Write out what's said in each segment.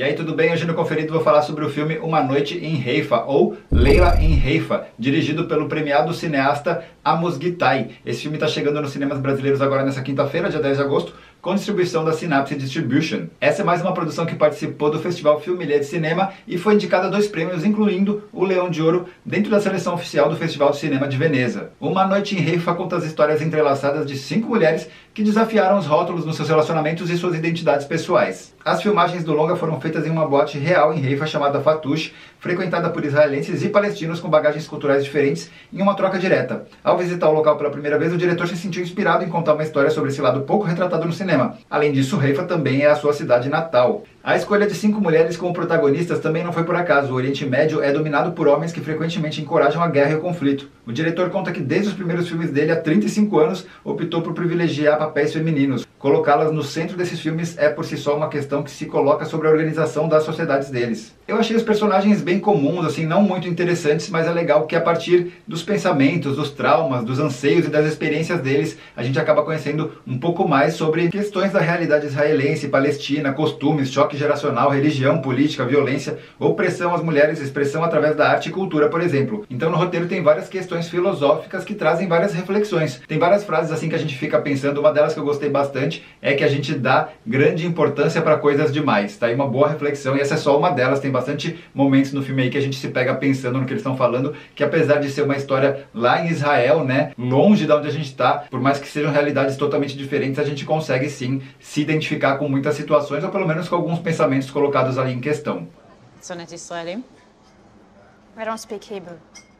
E aí, tudo bem? Hoje no Conferido vou falar sobre o filme Uma Noite em Haifa, ou Leila em Haifa, dirigido pelo premiado cineasta Amos Guitai. Esse filme está chegando nos cinemas brasileiros agora nessa quinta-feira, dia 10 de agosto, com distribuição da Synapse Distribution. Essa é mais uma produção que participou do Festival Filmilha de Cinema e foi indicada a 2 prêmios, incluindo o Leão de Ouro, dentro da seleção oficial do Festival de Cinema de Veneza. Uma Noite em Haifa conta as histórias entrelaçadas de 5 mulheres que desafiaram os rótulos nos seus relacionamentos e suas identidades pessoais. As filmagens do longa foram feitas em uma boate real em Haifa chamada Fatouche, frequentada por israelenses e palestinos com bagagens culturais diferentes em uma troca direta. Ao visitar o local pela primeira vez, o diretor se sentiu inspirado em contar uma história sobre esse lado pouco retratado no cinema. Além disso, Haifa também é a sua cidade natal. A escolha de 5 mulheres como protagonistas também não foi por acaso. O Oriente Médio é dominado por homens que frequentemente encorajam a guerra e o conflito. O diretor conta que desde os primeiros filmes dele, há 35 anos, optou por privilegiar papéis femininos. Colocá-las no centro desses filmes é por si só uma questão que se coloca sobre a organização das sociedades deles. Eu achei os personagens bem comuns, assim, não muito interessantes, mas é legal que a partir dos pensamentos, dos traumas, dos anseios e das experiências deles, a gente acaba conhecendo um pouco mais sobre questões da realidade israelense, palestina, costumes, choque geracional, religião, política, violência, opressão às mulheres, expressão através da arte e cultura, por exemplo. Então no roteiro tem várias questões filosóficas que trazem várias reflexões. Tem várias frases assim que a gente fica pensando, uma delas que eu gostei bastante é que a gente dá grande importância para coisas demais. Tá aí uma boa reflexão e essa é só uma delas. Tem bastante momentos no filme aí que a gente se pega pensando no que eles estão falando, que apesar de ser uma história lá em Israel, né, longe de onde a gente está, por mais que sejam realidades totalmente diferentes, a gente consegue sim se identificar com muitas situações, ou pelo menos com alguns pensamentos colocados ali em questão. Sonet Israelim? I don't speak Hebrew.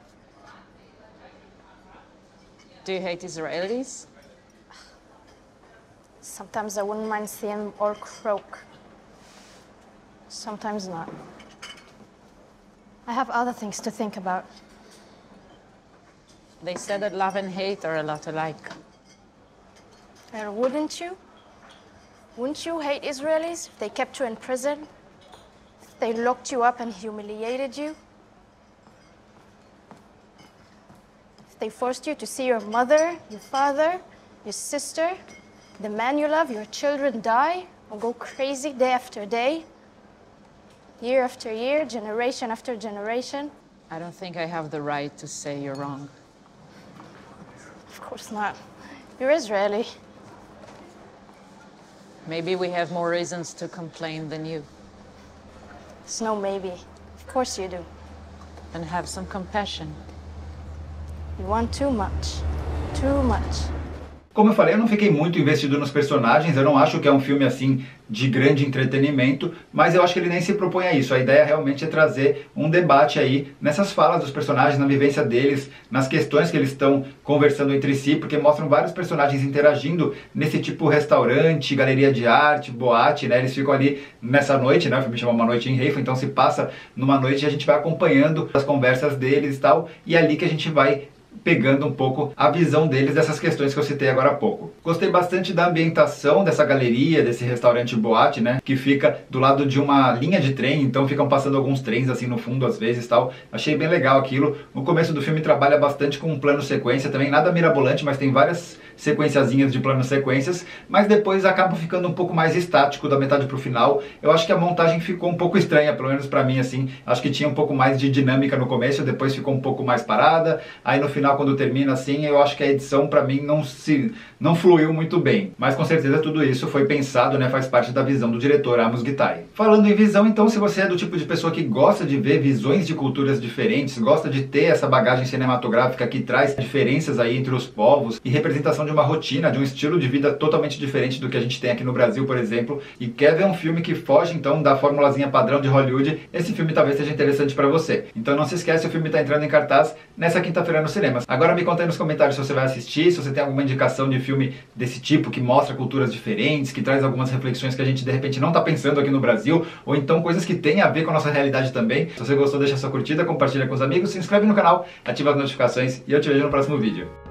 Do you hate Israelis? Sometimes I wouldn't mind seeing them all croak. Sometimes not. I have other things to think about. They said that love and hate are a lot alike. And wouldn't you? Wouldn't you hate Israelis if they kept you in prison? If they locked you up and humiliated you? If they forced you to see your mother, your father, your sister, the man you love, your children die or go crazy day after day, year after year, generation after generation? I don't think I have the right to say you're wrong. Of course not. You're Israeli. Maybe we have more reasons to complain than you. It's no maybe. Of course you do. And have some compassion. You want too much. Too much. Como eu falei, eu não fiquei muito investido nos personagens, eu não acho que é um filme assim de grande entretenimento, mas eu acho que ele nem se propõe a isso. A ideia realmente é trazer um debate aí nessas falas dos personagens, na vivência deles, nas questões que eles estão conversando entre si, porque mostram vários personagens interagindo nesse tipo restaurante, galeria de arte, boate, né? Eles ficam ali nessa noite, né? O filme chama Uma Noite em Haifa, então se passa numa noite e a gente vai acompanhando as conversas deles e tal, e é ali que a gente vai pegando um pouco a visão deles dessas questões que eu citei agora há pouco. Gostei bastante da ambientação dessa galeria, desse restaurante boate, né, que fica do lado de uma linha de trem, então ficam passando alguns trens assim no fundo às vezes, tal. Achei bem legal aquilo. No começo do filme trabalha bastante com um plano sequência, também nada mirabolante, mas tem várias sequenciazinhas de plano sequências, mas depois acaba ficando um pouco mais estático da metade pro final. Eu acho que a montagem ficou um pouco estranha, pelo menos pra mim, assim. Acho que tinha um pouco mais de dinâmica no começo, depois ficou um pouco mais parada. Aí no final, quando termina assim, eu acho que a edição pra mim não fluiu muito bem. Mas com certeza tudo isso foi pensado, né, faz parte da visão do diretor Amos Guitai. Falando em visão, então, se você é do tipo de pessoa que gosta de ver visões de culturas diferentes, gosta de ter essa bagagem cinematográfica que traz diferenças aí entre os povos e representação de uma rotina, de um estilo de vida totalmente diferente do que a gente tem aqui no Brasil, por exemplo, e quer ver um filme que foge então da formulazinha padrão de Hollywood, esse filme talvez seja interessante pra você. Então não se esquece, o filme tá entrando em cartaz nessa quinta-feira nos cinemas. Agora me conta aí nos comentários se você vai assistir, se você tem alguma indicação de filme desse tipo, que mostra culturas diferentes, que traz algumas reflexões que a gente de repente não tá pensando aqui no Brasil, ou então coisas que têm a ver com a nossa realidade também. Se você gostou, deixa sua curtida, compartilha com os amigos, se inscreve no canal, ativa as notificações e eu te vejo no próximo vídeo.